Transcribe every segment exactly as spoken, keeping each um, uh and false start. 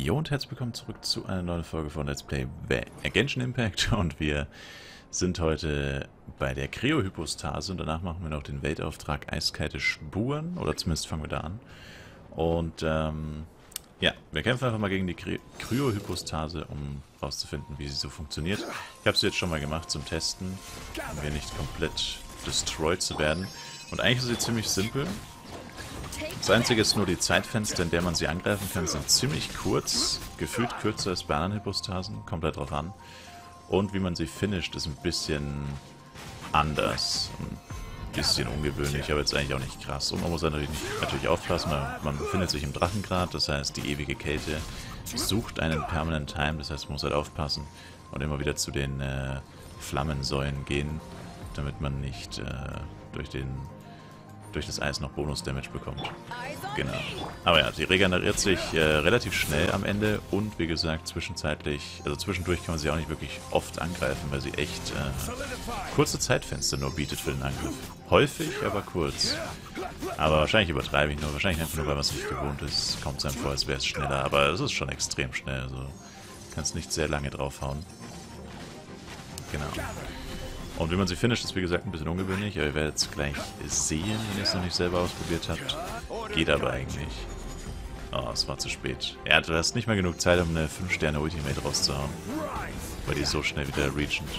Jo und herzlich willkommen zurück zu einer neuen Folge von Let's Play Genshin Impact und wir sind heute bei der Kryohypostase und danach machen wir noch den Weltauftrag Eiskalte Spuren, oder zumindest fangen wir da an. Und ähm, ja, wir kämpfen einfach mal gegen die Kry Kryohypostase, um herauszufinden, wie sie so funktioniert. Ich habe sie jetzt schon mal gemacht zum Testen, um hier nicht komplett destroyed zu werden. Und eigentlich ist sie ziemlich simpel. Das einzige ist nur, die Zeitfenster, in der man sie angreifen kann, sind ziemlich kurz. Gefühlt kürzer als bei anderen Hypostasen. Kommt halt drauf an. Und wie man sie finisht, ist ein bisschen anders. Ein bisschen ungewöhnlich, aber jetzt eigentlich auch nicht krass. Und man muss natürlich, natürlich aufpassen, man, man befindet sich im Drachengrad, das heißt, die ewige Kälte sucht einen Permanent Time, das heißt, man muss halt aufpassen und immer wieder zu den äh, Flammensäulen gehen, damit man nicht äh, durch den durch das Eis noch Bonus-Damage bekommt. Genau. Aber ja, sie regeneriert sich äh, relativ schnell am Ende und wie gesagt, zwischenzeitlich, also zwischendurch kann man sie auch nicht wirklich oft angreifen, weil sie echt äh, kurze Zeitfenster nur bietet für den Angriff. Häufig, aber kurz. Aber wahrscheinlich übertreibe ich nur, wahrscheinlich einfach nur, weil man es nicht gewohnt ist. Kommt es einem vor, als wäre es schneller, aber es ist schon extrem schnell, also kannst nicht sehr lange draufhauen. Genau. Und wie man sie finisht, ist wie gesagt ein bisschen ungewöhnlich, aber ihr werdet es gleich sehen, wenn ihr es noch nicht selber ausprobiert habt. Geht aber eigentlich. Oh, es war zu spät. Ja, du hast nicht mal genug Zeit, um eine fünf Sterne Ultimate rauszuhauen. Weil die so schnell wieder reachend.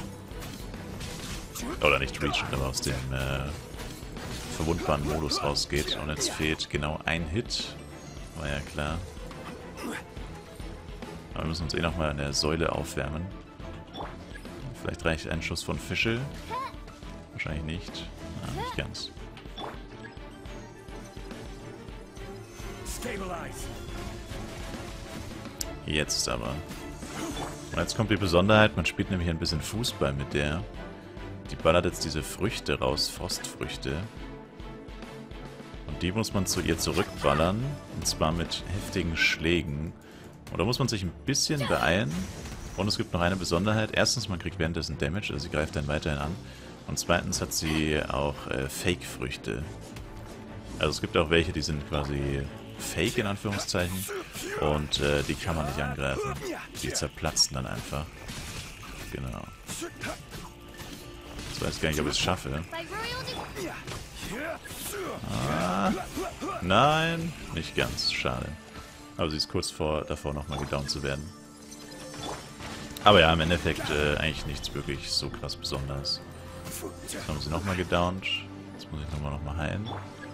Oder nicht reachend, aber aus dem äh, verwundbaren Modus rausgeht. Und jetzt fehlt genau ein Hit. War ja klar. Aber wir müssen uns eh nochmal an der Säule aufwärmen. Vielleicht reicht ein Schuss von Fischl. Wahrscheinlich nicht. Ah, nicht ganz. Jetzt aber. Und jetzt kommt die Besonderheit, man spielt nämlich ein bisschen Fußball mit der. Die ballert jetzt diese Früchte raus, Frostfrüchte. Und die muss man zu ihr zurückballern. Und zwar mit heftigen Schlägen. Und da muss man sich ein bisschen beeilen. Und es gibt noch eine Besonderheit. Erstens, man kriegt währenddessen Damage, also sie greift dann weiterhin an. Und zweitens hat sie auch äh, Fake-Früchte. Also es gibt auch welche, die sind quasi Fake in Anführungszeichen. Und äh, die kann man nicht angreifen. Die zerplatzen dann einfach. Genau. Ich weiß gar nicht, ob ich es schaffe. Ah, nein, nicht ganz. Schade. Aber sie ist kurz vor, davor nochmal gedownt zu werden. Aber ja, im Endeffekt äh, eigentlich nichts wirklich so krass Besonderes. Jetzt haben sie nochmal gedownt. Jetzt muss ich nochmal noch mal heilen.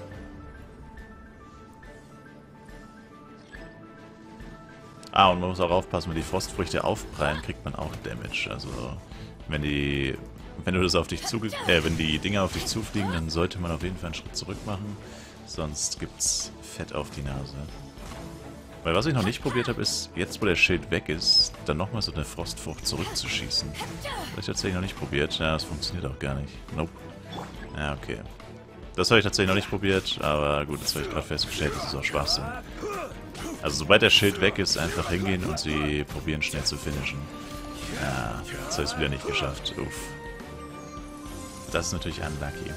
Ah, und man muss auch aufpassen, wenn die Frostfrüchte aufprallen, kriegt man auch Damage. Also, wenn die, wenn du das auf dich zuge äh, wenn die Dinger auf dich zufliegen, dann sollte man auf jeden Fall einen Schritt zurück machen. Sonst gibt's Fett auf die Nase. Weil was ich noch nicht probiert habe, ist, jetzt wo der Schild weg ist, dann nochmal so eine Frostfrucht zurückzuschießen. Das habe ich tatsächlich noch nicht probiert. Ja, das funktioniert auch gar nicht. Nope. Ja, okay. Das habe ich tatsächlich noch nicht probiert, aber gut, das habe ich gerade festgestellt, das ist auch Schwachsinn. Also sobald der Schild weg ist, einfach hingehen und sie probieren schnell zu finishen. Ja, das habe ich wieder nicht geschafft. Uff. Das ist natürlich unlucky.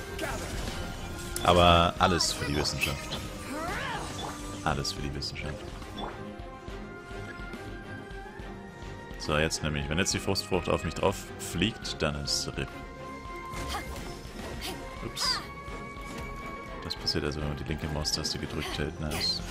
Aber alles für die Wissenschaft. Alles für die Wissenschaft. So, jetzt nämlich, wenn jetzt die Frostfrucht auf mich drauf fliegt, dann ist R I P. Ups. Das passiert also, wenn man die linke Maustaste gedrückt hält. Nice.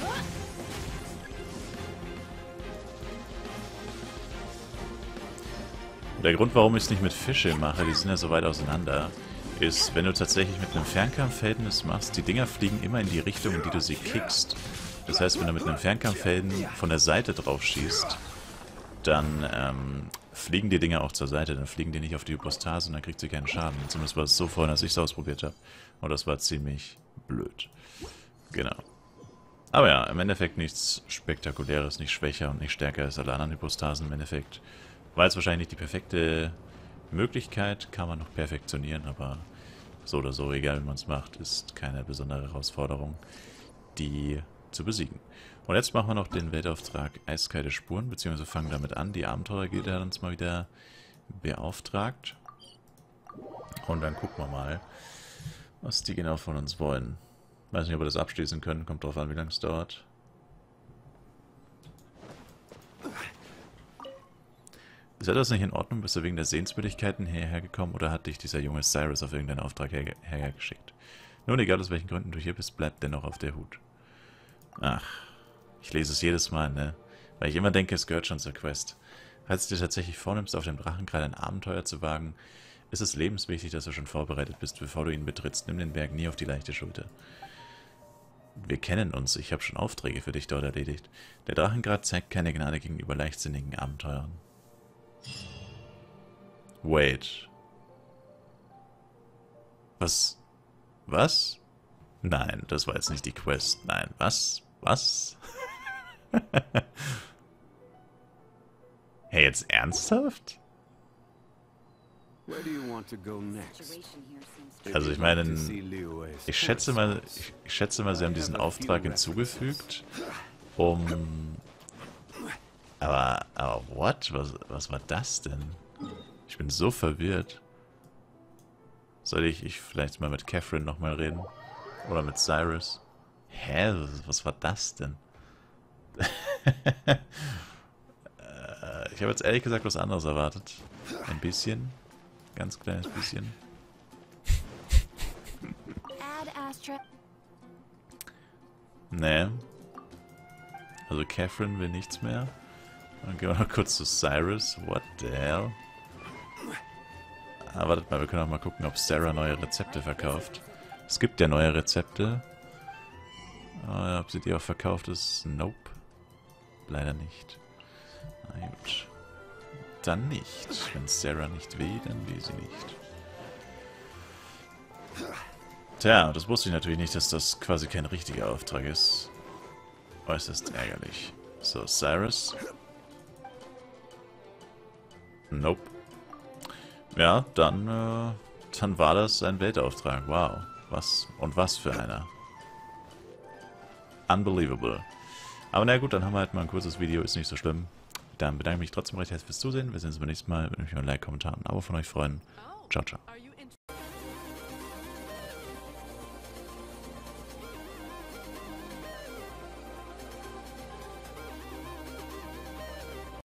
Und der Grund, warum ich es nicht mit Fische mache, die sind ja so weit auseinander, ist, wenn du tatsächlich mit einem Fernkampfverhältnis machst, die Dinger fliegen immer in die Richtung, in die du sie kickst. Das heißt, wenn du mit einem Fernkampfhelden von der Seite drauf schießt, dann ähm, fliegen die Dinger auch zur Seite, dann fliegen die nicht auf die Hypostase und dann kriegt sie keinen Schaden. Zumindest war es so vorhin, als ich es ausprobiert habe. Und das war ziemlich blöd. Genau. Aber ja, im Endeffekt nichts Spektakuläres, nicht schwächer und nicht stärker als alle anderen Hypostasen im Endeffekt. War jetzt wahrscheinlich nicht die perfekte Möglichkeit, kann man noch perfektionieren, aber so oder so, egal wie man es macht, ist keine besondere Herausforderung, die zu besiegen. Und jetzt machen wir noch den Weltauftrag Eiskalte Spuren, beziehungsweise fangen damit an. Die Abenteuergilde hat uns mal wieder beauftragt. Und dann gucken wir mal, was die genau von uns wollen. Weiß nicht, ob wir das abschließen können, kommt drauf an, wie lange es dauert. Ist etwas nicht in Ordnung? Bist du wegen der Sehenswürdigkeiten hierher gekommen oder hat dich dieser junge Cyrus auf irgendeinen Auftrag her hergeschickt? Nun, egal aus welchen Gründen du hier bist, bleib dennoch auf der Hut. Ach, ich lese es jedes Mal, ne? Weil ich immer denke, es gehört schon zur Quest. Falls du dir tatsächlich vornimmst, auf dem Drachen gerade ein Abenteuer zu wagen, ist es lebenswichtig, dass du schon vorbereitet bist, bevor du ihn betrittst. Nimm den Berg nie auf die leichte Schulter. Wir kennen uns, ich habe schon Aufträge für dich dort erledigt. Der Drachengrad zeigt keine Gnade gegenüber leichtsinnigen Abenteuern. Wait. Was? Was? Nein, das war jetzt nicht die Quest. Nein, was? Was? Hey, jetzt ernsthaft? Also ich meine, ich schätze mal, ich, ich schätze mal, sie haben diesen Auftrag hinzugefügt, um... Aber, aber what? Was, was war das denn? Ich bin so verwirrt. Soll ich, ich vielleicht mal mit Catherine nochmal reden? Oder mit Cyrus? Hä? Was war das denn? Ich habe jetzt ehrlich gesagt was anderes erwartet. Ein bisschen. Ganz kleines bisschen. Nee. Also Catherine will nichts mehr. Dann gehen wir noch kurz zu Cyrus. What the hell? Ah, wartet mal, wir können auch mal gucken, ob Sarah neue Rezepte verkauft. Es gibt ja neue Rezepte. Aber ob sie die auch verkauft ist? Nope. Leider nicht. Na gut. Dann nicht. Wenn Sarah nicht will, dann will sie nicht. Tja, das wusste ich natürlich nicht, dass das quasi kein richtiger Auftrag ist. Äußerst ärgerlich. So, Cyrus. Nope. Ja, dann, äh, dann war das ein Weltauftrag. Wow. Was und was für einer. Unbelievable. Aber na gut, dann haben wir halt mal ein kurzes Video, ist nicht so schlimm. Dann bedanke ich mich trotzdem recht herzlich fürs Zusehen. Wir sehen uns beim nächsten Mal. Würde mich über ein Like, Kommentar und ein Abo von euch freuen. Ciao, ciao.